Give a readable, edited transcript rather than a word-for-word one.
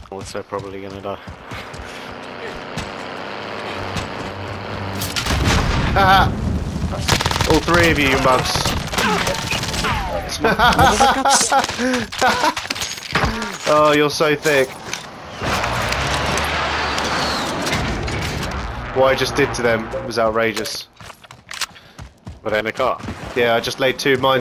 Also probably gonna die. Haha! All three of you, you mugs. Oh, you're so thick. What I just did to them was outrageous. Were they in the car? Yeah, I just laid 2 mines.